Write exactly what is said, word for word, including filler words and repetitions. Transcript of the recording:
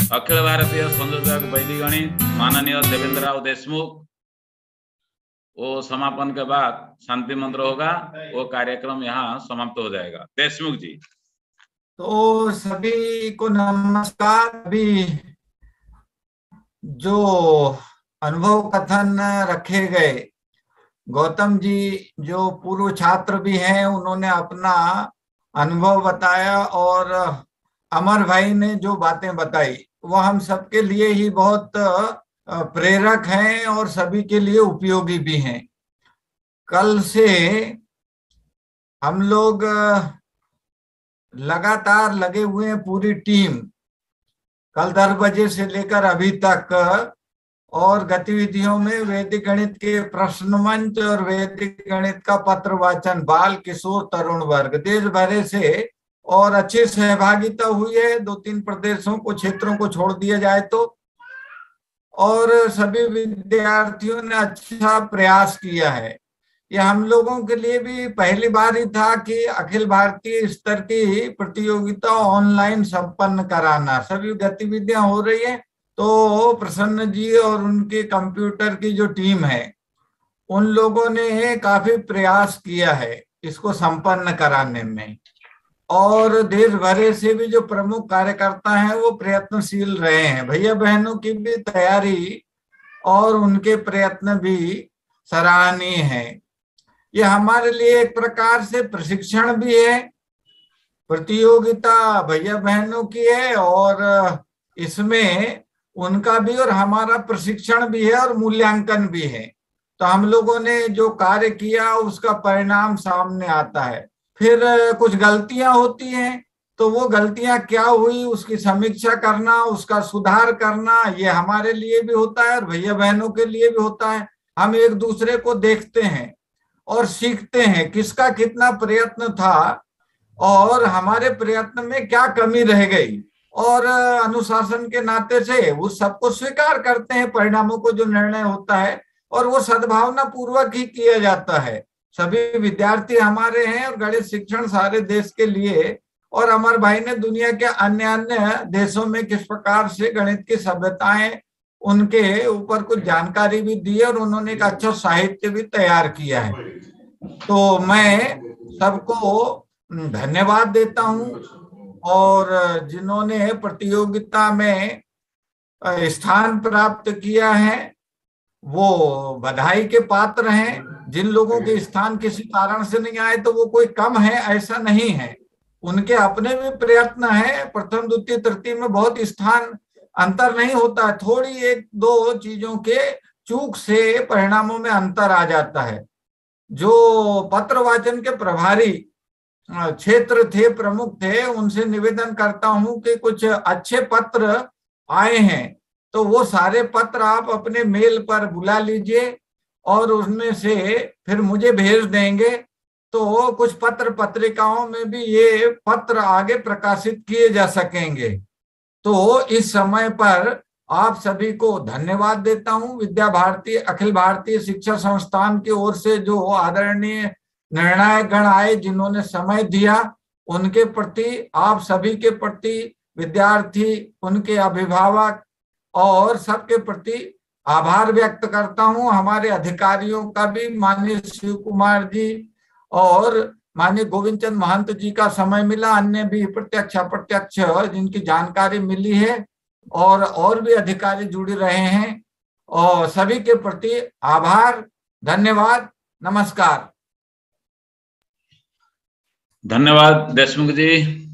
अखिल भारतीय संयोजक वैदिक गणित माननीय देवेंद्र राव देशमुख, वो समापन के बाद शांति मंत्र होगा, वो कार्यक्रम यहाँ समाप्त हो जाएगा। देशमुख जी। तो सभी को नमस्कार। अभी जो अनुभव कथन रखे गए, गौतम जी जो पूर्व छात्र भी हैं, उन्होंने अपना अनुभव बताया और अमर भाई ने जो बातें बताई वो हम सबके लिए ही बहुत प्रेरक हैं और सभी के लिए उपयोगी भी हैं। कल से हम लोग लगातार लगे हुए हैं, पूरी टीम, कल दस बजे से लेकर अभी तक, और गतिविधियों में वैदिक गणित के प्रश्न मंच और वैदिक गणित का पत्र वाचन बाल किशोर तरुण वर्ग देश भर से, और अच्छी सहभागिता हुई है। दो तीन प्रदेशों को, क्षेत्रों को छोड़ दिया जाए तो, और सभी विद्यार्थियों ने अच्छा प्रयास किया है। ये हम लोगों के लिए भी पहली बार ही था कि अखिल भारतीय स्तर की प्रतियोगिता ऑनलाइन संपन्न कराना। सभी गतिविधियां हो रही है, तो प्रसन्न जी और उनके कंप्यूटर की जो टीम है, उन लोगों ने काफी प्रयास किया है इसको संपन्न कराने में, और देश भर से भी जो प्रमुख कार्यकर्ता हैं वो प्रयत्नशील रहे हैं। भैया बहनों की भी तैयारी और उनके प्रयत्न भी सराहनीय हैं। ये हमारे लिए एक प्रकार से प्रशिक्षण भी है। प्रतियोगिता भैया बहनों की है और इसमें उनका भी और हमारा प्रशिक्षण भी है और मूल्यांकन भी है। तो हम लोगों ने जो कार्य किया उसका परिणाम सामने आता है। फिर कुछ गलतियां होती हैं, तो वो गलतियां क्या हुई उसकी समीक्षा करना, उसका सुधार करना, ये हमारे लिए भी होता है और भैया बहनों के लिए भी होता है। हम एक दूसरे को देखते हैं और सीखते हैं किसका कितना प्रयत्न था और हमारे प्रयत्न में क्या कमी रह गई, और अनुशासन के नाते से उस सबको स्वीकार करते हैं, परिणामों को जो निर्णय होता है, और वो सद्भावना पूर्वक ही किया जाता है। सभी विद्यार्थी हमारे हैं और गणित शिक्षण सारे देश के लिए, और अमर भाई ने दुनिया के अन्य अन्य देशों में किस प्रकार से गणित की सभ्यताएं, उनके ऊपर कुछ जानकारी भी दी है और उन्होंने एक अच्छा साहित्य भी तैयार किया है। तो मैं सबको धन्यवाद देता हूं, और जिन्होंने प्रतियोगिता में स्थान प्राप्त किया है वो बधाई के पात्र हैं। जिन लोगों के स्थान किसी कारण से नहीं आए तो वो कोई कम है, ऐसा नहीं है, उनके अपने भी प्रयत्न है। प्रथम द्वितीय तृतीय में बहुत स्थान अंतर नहीं होता है, थोड़ी एक दो चीजों के चूक से परिणामों में अंतर आ जाता है। जो पत्र वाचन के प्रभारी क्षेत्र थे, प्रमुख थे, उनसे निवेदन करता हूं कि कुछ अच्छे पत्र आए हैं तो वो सारे पत्र आप अपने मेल पर बुला लीजिए और उसमें से फिर मुझे भेज देंगे, तो कुछ पत्र पत्रिकाओं में भी ये पत्र आगे प्रकाशित किए जा सकेंगे। तो इस समय पर आप सभी को धन्यवाद देता हूं। विद्या भारती अखिल भारतीय शिक्षा संस्थान की ओर से जो आदरणीय निर्णायक गण आए, जिन्होंने समय दिया, उनके प्रति, आप सभी के प्रति, विद्यार्थी, उनके अभिभावक और सबके प्रति आभार व्यक्त करता हूं। हमारे अधिकारियों का भी, माननीय शिव कुमार जी और माननीय गोविंद चंद महंत जी का समय मिला, अन्य भी प्रत्यक्ष अप्रत्यक्ष जिनकी जानकारी मिली है, और और भी अधिकारी जुड़ रहे हैं, और सभी के प्रति आभार, धन्यवाद, नमस्कार। धन्यवाद देशमुख जी।